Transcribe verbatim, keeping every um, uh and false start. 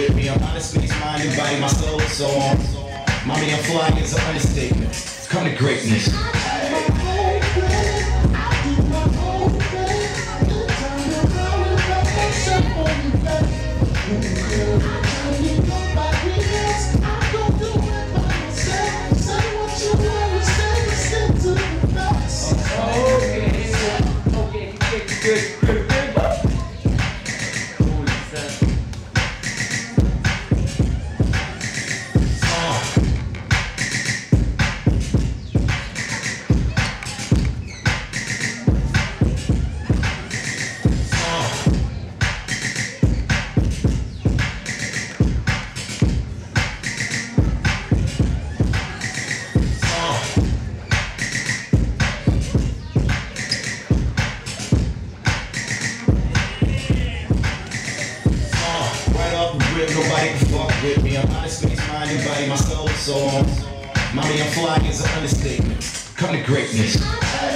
with me. I'm honest, space, mind, and body, my soul, so on. Mommy, I'm flying is an understatement. Come to greatness. Nobody can fuck with me. I'm honest, space, mind, and body, my soul, so on. Mommy, I'm flying is an understatement. Come to greatness.